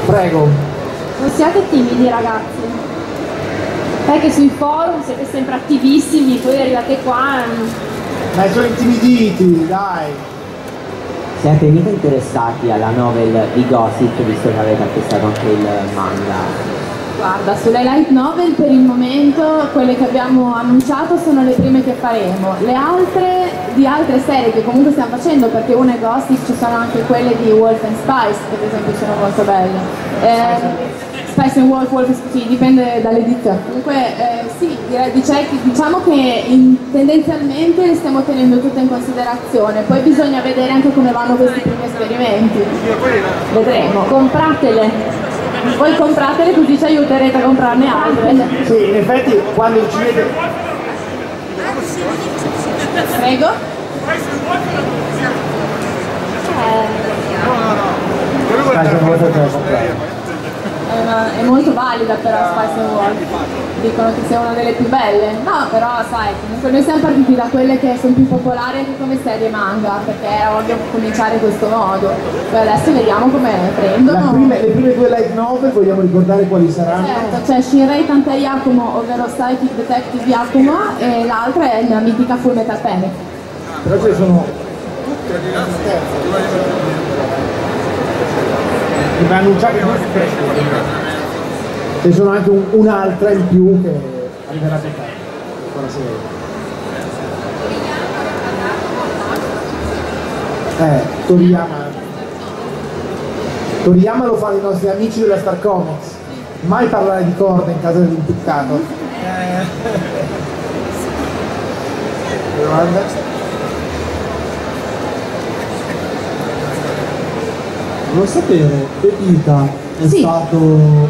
Prego. Non siate timidi ragazzi, perché sui forum siete sempre attivissimi, poi arrivate qua. Ma sono intimiditi, dai. Siete mica interessati alla novel di Gossip, visto che avete acquistato anche il manga? Guarda, sulle light novel per il momento quelle che abbiamo annunciato sono le prime che faremo. Le altre di altre serie che comunque stiamo facendo, perché una è Gossip, ci sono anche quelle di Wolf and Spice che per esempio sono molto belle. Spice and Wolf, sì, dipende dall'edizione. Comunque sì, diciamo che tendenzialmente le stiamo tenendo tutte in considerazione, poi bisogna vedere anche come vanno questi primi esperimenti. Vedremo, compratele. Voi compratele così ci aiuterete a comprarne altre. Sì, in effetti quando decidete... Prego? È molto valida però Spice and Wolf, dicono che sia una delle più belle. No, però sai, comunque noi siamo partiti da quelle che sono più popolari anche come serie manga, perché era ovvio cominciare in questo modo. Poi adesso vediamo come prendono. Le prime due light novel vogliamo ricordare quali saranno? Certo, c'è Shinrei Tantei Yakumo, ovvero Psychic Detective Yakumo, e l'altra è la mitica Full Metal Panic. Però ce ne sono... mi ha annunciato che ce ne sono anche un'altra in più che arriverà più tardi. Toriyama lo fanno i nostri amici della Star Comics. Mai parlare di corde in casa dell'impiccato. Volevo sapere, Pepita è stato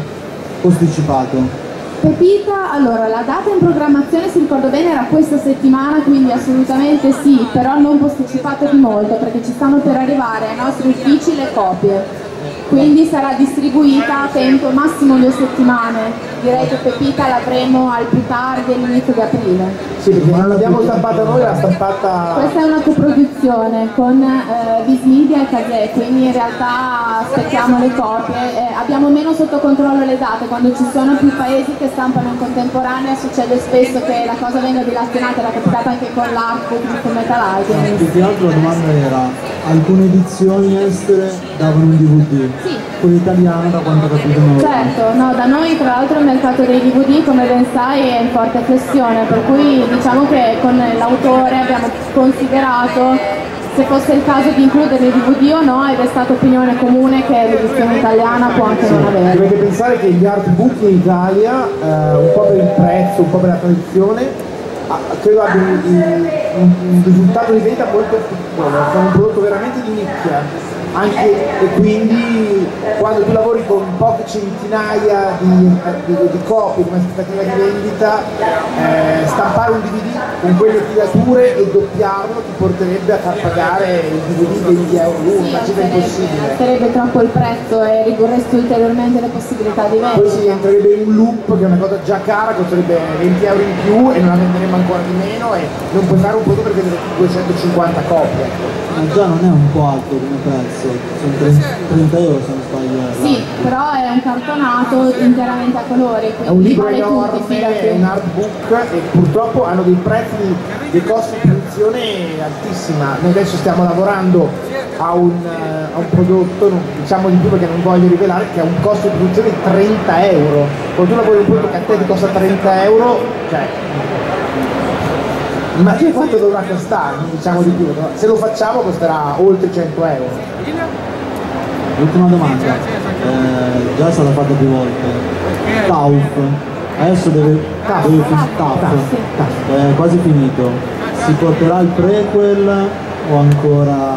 posticipato. Pepita, allora la data in programmazione, se ricordo bene, era questa settimana, quindi assolutamente sì, però non posticipato di molto perché ci stanno per arrivare ai nostri uffici le copie. Quindi sarà distribuita a tempo massimo 2 settimane. Direi che Pepita l'avremo al più tardi all'inizio di aprile. Sì, perché non l'abbiamo stampata noi, l'ha stampata... Questa è una coproduzione con Viz Media e Kazé, quindi in realtà aspettiamo le copie. Abbiamo meno sotto controllo le date, quando ci sono più paesi che stampano in contemporanea succede spesso che la cosa venga dilazionata, era capitata anche con l'Artbook, con Metal Alchemist. Più che altro la domanda era, alcune edizioni estere davano un DVD, sì. Quella italiana da quanto ho capito non. Certo, no, da noi tra l'altro il mercato dei DVD, come ben sai, è in forte flessione, per cui diciamo che con l'autore abbiamo considerato se fosse il caso di includere il DVD o no, ed è stata opinione comune che l'edizione italiana può anche non avere. Dovete pensare che gli artbook in Italia, un po' per il prezzo, un po' per la tradizione, credo abbia un risultato di vendita molto piccolo, sono un prodotto veramente di nicchia. E quindi quando tu lavori con poche centinaia di copie come aspettativa di vendita, stampare un DVD con quelle tirature e doppiarlo ti porterebbe a far pagare il DVD 20 euro l'uno, una cifra impossibile. Sarebbe troppo il prezzo e ridurresti ulteriormente le possibilità di vendita. Poi si entrerebbe in un loop che è una cosa già cara, costerebbe 20 euro in più e non la venderemo ancora di meno, e non puoi fare un prodotto perché deve 250 copie. Ma già non è un po' alto come prezzo, sono 30 euro se non sbaglio. Sì, però è un cartonato interamente a colori, È un libro vale enorme, è un artbook e purtroppo hanno dei prezzi, dei costi di produzione altissima. Noi adesso stiamo lavorando a un prodotto, non diciamo di più perché non voglio rivelare, che ha un costo di produzione di 30 euro. Quando tu lavori un prodotto che a te ti costa 30 euro, cioè... immagini quanto dovrà costare, non diciamo di più, no? Se lo facciamo costerà oltre 100 euro. L'ultima domanda, già è stata fatta più volte. TAUF, adesso deve è quasi finito. Si porterà il prequel o ancora?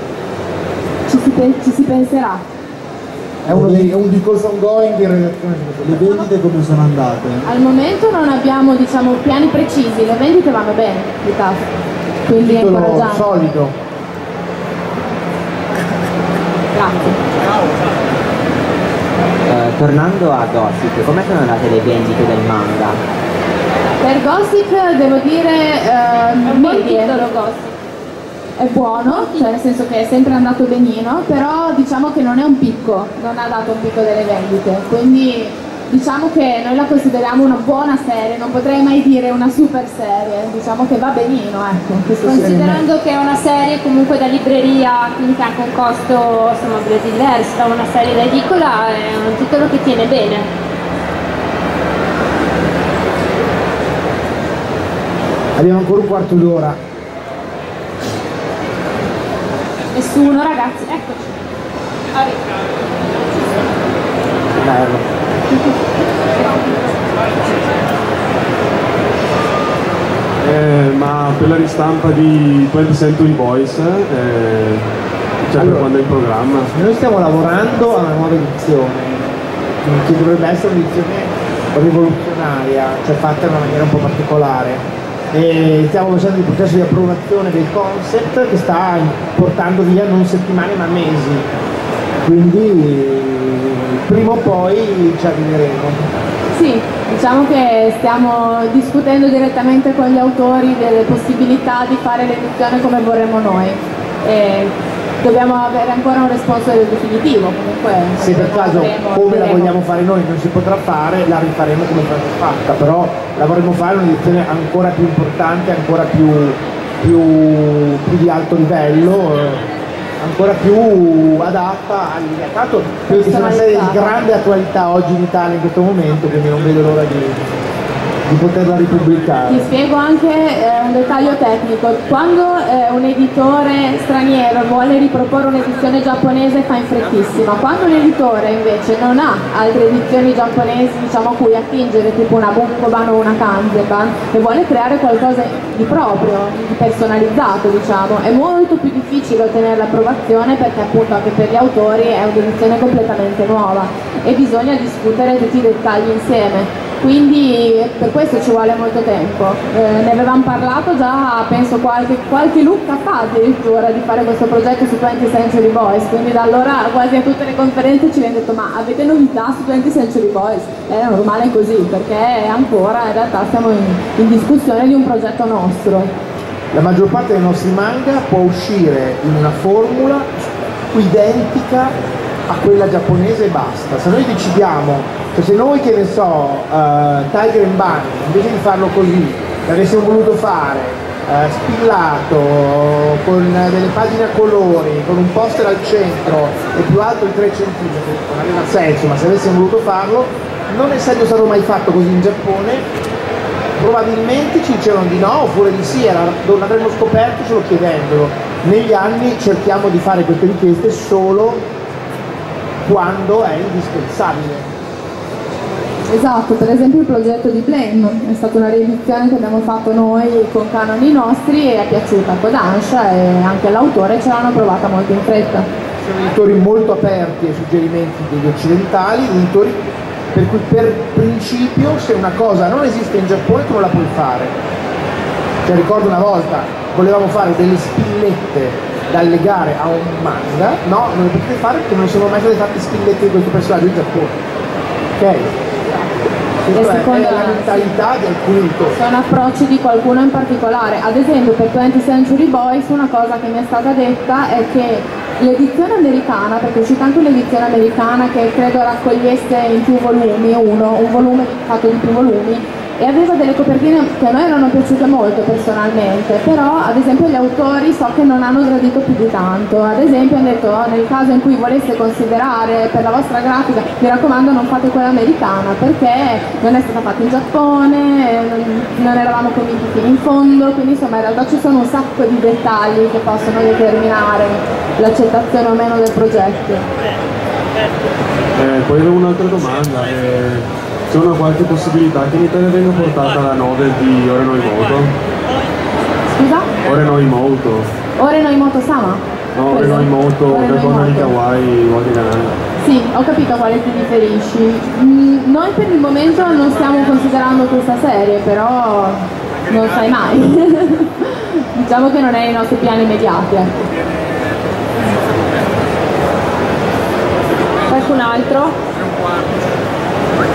Ci si penserà. È un discorso ongoing di redazione. Le vendite come sono andate? Al momento non abbiamo, diciamo, piani precisi, le vendite vanno bene di TAF, quindi è Titolo incoraggiante. solido. Grazie. Tornando a Gossip, come sono andate le vendite del manga? Per Gossip devo dire medie. è buono, cioè nel senso che è sempre andato benino, però diciamo che non è un picco, non ha dato un picco delle vendite, quindi diciamo che noi la consideriamo una buona serie, non potrei mai dire una super serie, diciamo che va benino, ecco. Considerando che è una serie comunque da libreria, quindi che ha anche un costo insomma diverso da una serie da edicola, è un titolo che tiene bene. Abbiamo ancora un quarto d'ora. Nessuno, ragazzi, eccoci. Bello. Ma per la ristampa di 20th Century Boys, cioè Allora, quando è in programma? Noi stiamo lavorando a una nuova edizione, che dovrebbe essere un'edizione rivoluzionaria, cioè fatta in una maniera un po' particolare. E stiamo facendo il processo di approvazione del concept che sta portando via non settimane ma mesi, quindi prima o poi ci arriveremo. Sì, diciamo che stiamo discutendo direttamente con gli autori delle possibilità di fare l'edizione come vorremmo noi. Dobbiamo avere ancora un responsabile definitivo, comunque. Se per caso come la vogliamo fare noi non si potrà fare, la rifaremo come è stata fatta, però la vorremmo fare un'edizione ancora più importante, ancora più di alto livello, ancora più adatta agli mercato, credo che sia una serie di grande attualità oggi in Italia in questo momento, quindi non vedo l'ora di poterla ripubblicare. Ti spiego anche un dettaglio tecnico. Quando un editore straniero vuole riproporre un'edizione giapponese fa in frettissima. Quando un editore invece non ha altre edizioni giapponesi, diciamo, a cui attingere, tipo una Bunkoban o una Kanzeban, e vuole creare qualcosa di proprio, di personalizzato, diciamo, è molto più difficile ottenere l'approvazione perché appunto anche per gli autori è un'edizione completamente nuova e bisogna discutere tutti i dettagli insieme. Quindi per questo ci vuole molto tempo. Ne avevamo parlato già, penso qualche look fa addirittura, di fare questo progetto su 20th Century Boys, quindi da allora quasi a tutte le conferenze ci viene detto: ma avete novità su 20th Century Boys? È normale così, perché ancora in realtà siamo in discussione di un progetto nostro. La maggior parte dei nostri manga può uscire in una formula identica a quella giapponese e basta. Se noi decidiamo, cioè se noi, che ne so, Tiger and Bunny, invece di farlo così, l'avessimo voluto fare spillato, con delle pagine a colori, con un poster al centro e più alto di 3 cm, non aveva senso, ma se avessimo voluto farlo, non essendo stato mai fatto così in Giappone, probabilmente ci dicevano di no oppure di sì, l'avremmo scoperto solo chiedendolo. Negli anni cerchiamo di fare queste richieste solo quando è indispensabile. Esatto, per esempio il progetto di Blame è stata una riedizione che abbiamo fatto noi con canoni nostri e è piaciuta a Kodansha e anche l'autore ce l'hanno provata molto in fretta. Sono editori molto aperti ai suggerimenti degli occidentali, editori per cui per principio se una cosa non esiste in Giappone tu non la puoi fare. Cioè, ricordo una volta volevamo fare delle spillette da legare a un manga, no, non le potete fare perché non sono mai state fatte spillette di questo personaggio in Giappone. Ok? Questa è la mentalità di alcuni editori. Sono approcci di qualcuno in particolare. Ad esempio per 20th Century Boys una cosa che mi è stata detta è che l'edizione americana, perché è uscita anche l'edizione americana che credo raccogliesse in più volumi, un volume fatto di più volumi, e aveva delle copertine che a noi erano piaciute molto personalmente, però ad esempio gli autori so che non hanno gradito più di tanto. Ad esempio hanno detto: nel caso in cui voleste considerare per la vostra grafica, mi raccomando non fate quella americana perché non è stata fatta in Giappone, non eravamo convinti fino in fondo, quindi insomma in realtà ci sono un sacco di dettagli che possono determinare l'accettazione o meno del progetto. Poi avevo un'altra domanda. C'è una qualche possibilità che in Italia venga portata la novel di Ore no Imoto? Scusa? Ore no Imoto? Ore no Imoto-sama? No, Ore no Imoto, Dragon di Kawaii, Wadi Ganai. Sì, ho capito a quale ti riferisci. Noi per il momento non stiamo considerando questa serie, però non sai mai. Diciamo che non è nei nostri piani immediati. Qualcun altro?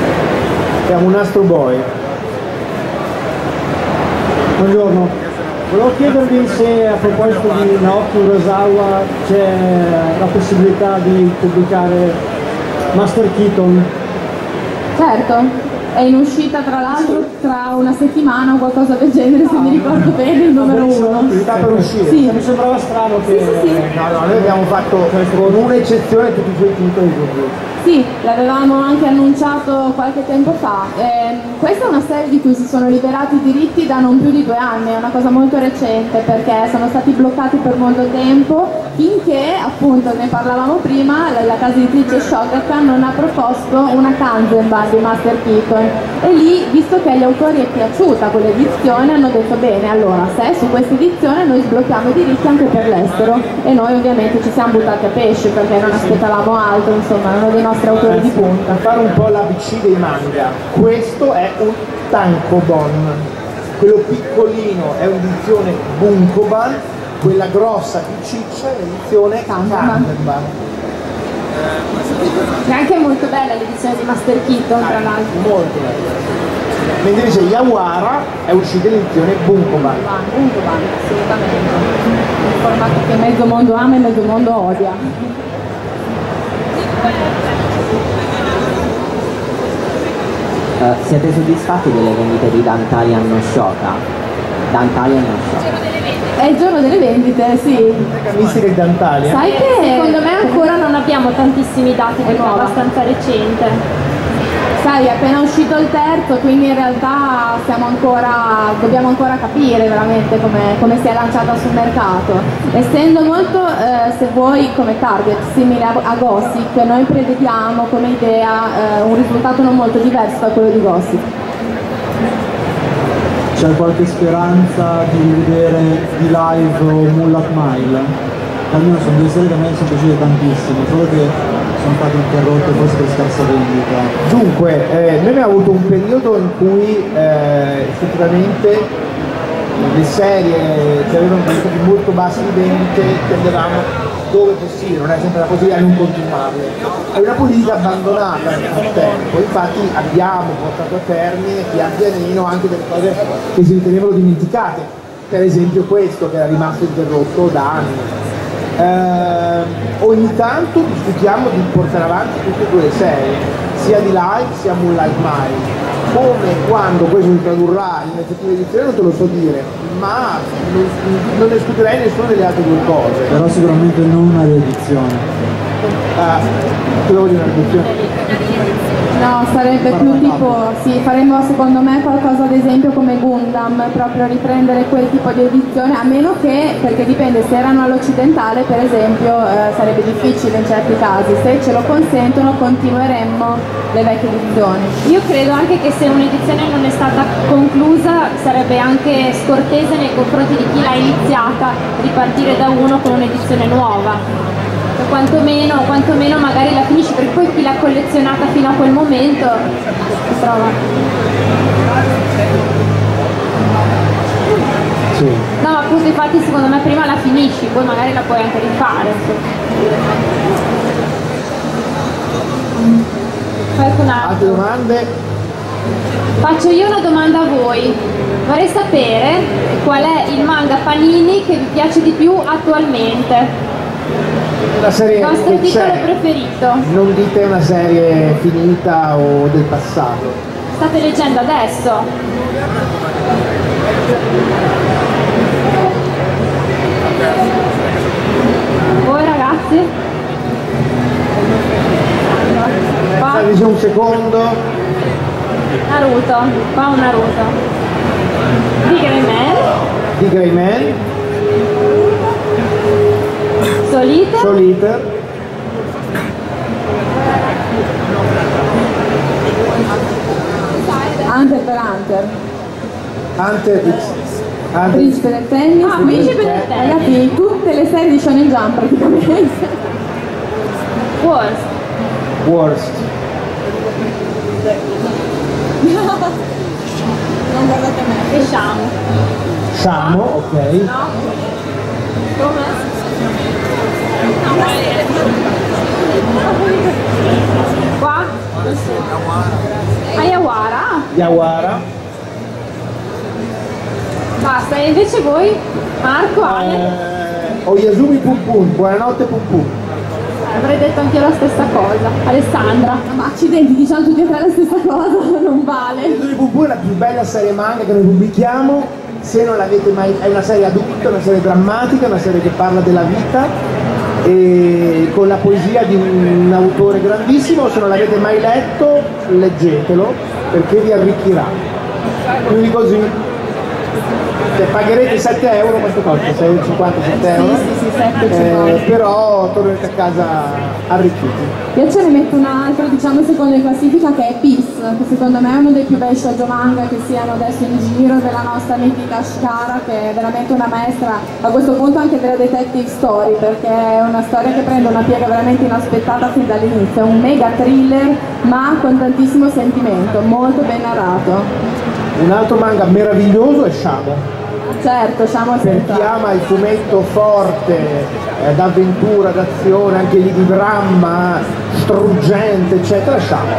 Siamo un Astro Boy. Buongiorno. Volevo chiedervi se a proposito di Naoki Urasawa c'è la possibilità di pubblicare Master Keaton. Certo, è in uscita tra l'altro tra una settimana o qualcosa del genere, se mi ricordo bene, il numero 1. Sta per uscire. Sì. Mi sembrava strano che... Sì. No, noi abbiamo fatto con un'eccezione tutti i suoi titoli così. Sì, l'avevamo anche annunciato qualche tempo fa. Questa è una serie di cui si sono liberati i diritti da non più di 2 anni, è una cosa molto recente perché sono stati bloccati per molto tempo finché, appunto, ne parlavamo prima, la casa editrice Shogakukan non ha proposto una Kanzenban di Master Keaton e lì, visto che agli autori è piaciuta quell'edizione, hanno detto bene, allora se su questa edizione noi sblocchiamo i diritti anche per l'estero e noi ovviamente ci siamo buttati a pesce perché non aspettavamo altro, insomma, è uno dei nostri autori di punta. Per fare un po' l'ABC dei manga, questo è un tankobon, quello piccolino è un'edizione bunkoban, quella grossa più ciccia è l'edizione Kanzenban. È anche molto bella l'edizione di Master Keaton, tra l'altro. Molto bella. Mentre invece Yawara è uscita l'edizione bunkoban. Bunkoban, assolutamente. Un formato che mezzo mondo ama e mezzo mondo odia. Siete soddisfatti delle vendite di Dantalian no Shoka? Dantalian no Shoka. È il giorno delle vendite, sì. Mistica di Dantalia. Sai che Secondo me ancora non abbiamo tantissimi dati perché è abbastanza recente. sai, è appena uscito il terzo, quindi in realtà dobbiamo ancora capire veramente come si è lanciata sul mercato. Essendo molto, se vuoi, come target simile a Gossip, noi prevediamo come idea un risultato non molto diverso da quello di Gossip. C'è qualche speranza di rivedere di live Moonlight Mile? Almeno sono 2 serie che a me sono piaciute tantissimo, solo che sono state interrotte forse per scarsa vendita. Dunque, noi abbiamo avuto un periodo in cui effettivamente le serie che avevano risultati molto bassi di vendite tendevamo, dove possibile, non è sempre la possibilità, a non continuarle. È una politica abbandonata nel frattempo, infatti abbiamo portato a termine pian pianino anche delle cose che si ritenevano dimenticate, per esempio questo che era rimasto interrotto da anni. Ogni tanto discutiamo di portare avanti tutte e 2 le serie, sia di live sia Moonlight Mile. Come quando questo si tradurrà in effettiva edizione non te lo so dire, ma non escluderei nessuna delle altre 2 cose. Però sicuramente non una riedizione. Che devo dire una riedizione? No, sarebbe più tipo, sì, faremo secondo me qualcosa ad esempio come Gundam, proprio riprendere quel tipo di edizione, a meno che, perché dipende, se erano all'occidentale per esempio sarebbe difficile in certi casi, se ce lo consentono continueremmo le vecchie edizioni. Io credo anche che se un'edizione non è stata conclusa sarebbe anche scortese nei confronti di chi l'ha iniziata ripartire da uno con un'edizione nuova. Quantomeno magari la finisci, perché poi chi l'ha collezionata fino a quel momento si trova. Sì. No, appunto, infatti secondo me prima la finisci, poi magari la puoi anche rifare. Altre domande? Faccio io una domanda a voi. Vorrei sapere qual è il manga Panini che vi piace di più attualmente. La serie Il vostro che titolo c'è. preferito? Non dite una serie finita o del passato. State leggendo adesso? Voi ragazzi? Qua? Dice un secondo. Naruto, qua un Naruto. Di Greyman? Di Greyman. Solite? Soliter. Hunter per Hunter, Hunter X. Hunter Principe del Tennis, Ah, Principe del Tennis. ragazzi, tutte le serie di Shonen Jump praticamente. Worst. Worst. Non guardate me. E Shamu. Samo, ok. No? Come? Qua? Ayawara? Yawara. Basta, e invece voi, Marco, Ale? Oyasumi Pum Pum, buonanotte Pum Pum. Avrei detto anche io la stessa cosa. Alessandra. Ma accidenti, diciamo tutti e tre la stessa cosa, non vale. Oyasumi Pum Pum è la più bella serie manga che noi pubblichiamo, se non l'avete mai, è una serie adulta, una serie drammatica, una serie che parla della vita e con la poesia di un autore grandissimo. Se non l'avete mai letto, leggetelo perché vi arricchirà. Quindi così. Se pagherete 7 euro, quanto costa? 6,50-7 euro? Sì, 7,50. Però tornerete a casa arricchiti. Io ce ne metto un altro, diciamo secondo in classifica, che è Peace, che secondo me è uno dei più bei shoujo manga che siano adesso in giro, della nostra mitica Ashikara, che è veramente una maestra a questo punto anche delle detective story, perché è una storia che prende una piega veramente inaspettata fin dall'inizio, è un mega thriller ma con tantissimo sentimento, molto ben narrato. Un altro manga meraviglioso è Shamo. Certo, Shamo Per chi ama il fumetto forte, d'avventura, d'azione, anche lì di dramma, struggente, eccetera, Shamo.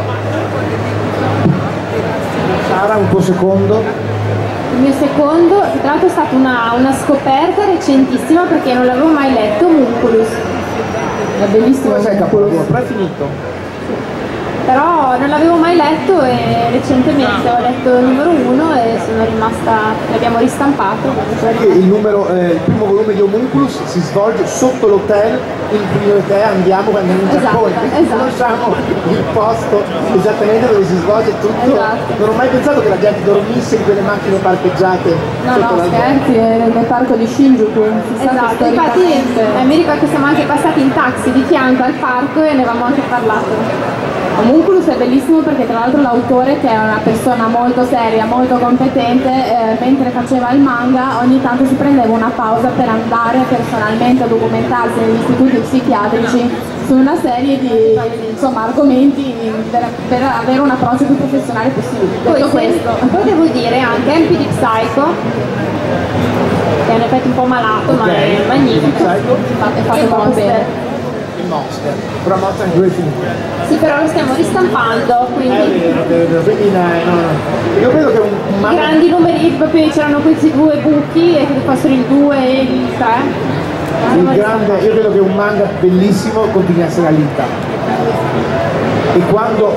Sara, un tuo secondo? Il mio secondo, tra l'altro è stata una scoperta recentissima perché non l'avevo mai letto, Munculus. È bellissimo. Come sei capolavoro? Però è finito. Però non l'avevo mai letto e recentemente ho letto il numero 1 e sono rimasta, l'abbiamo ristampato. Perché il primo volume di Homunculus si svolge sotto l'hotel in cui noi te andiamo quando andiamo in Giappone. Esatto. Conosciamo il posto esattamente dove si svolge tutto. Esatto. Non ho mai pensato che la gente dormisse in quelle macchine parcheggiate No, sotto l'albero. scherzi, è nel parco di Shinjuku. Si sa che Esatto, infatti storicamente- mi ricordo che siamo anche passati in taxi di fianco al parco e ne avevamo anche parlato. Homunculus è bellissimo perché tra l'altro l'autore, che è una persona molto seria, molto competente, mentre faceva il manga ogni tanto si prendeva una pausa per andare personalmente a documentarsi negli istituti psichiatrici su una serie di argomenti per avere un approccio più professionale possibile. Detto questo, Poi devo dire anche Empty di Psycho, che è in effetti un po' malato, ma è magnifico. Psycho? è fatto E proprio Monster. bene. Il Monster. Però Monster anche lui è finito. Sì, però lo stiamo ristampando, È quindi vero. Quindi no. Io credo che un i manga. grandi numeri, proprio c'erano questi due buchi e che fossero il 2 e il 3. Io credo che un manga bellissimo continui a essere Alita. E quando.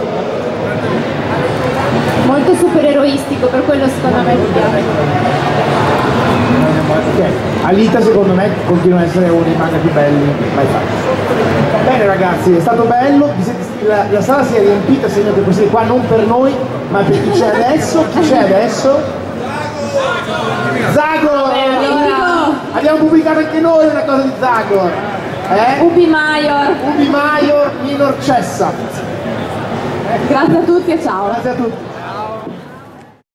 Molto supereroistico, per quello secondo me mi piace. Ok, Alita secondo me continua a essere uno dei manga più belli mai fatti. Bene ragazzi, è stato bello, la sala si è riempita, segno che questi qua non per noi, ma per chi c'è adesso. Chi c'è adesso? Zagor! Abbiamo pubblicato anche noi una cosa di Zagor. Ubi Maior. Ubi Maior Minor Cessa. Grazie a tutti e ciao. Grazie a tutti.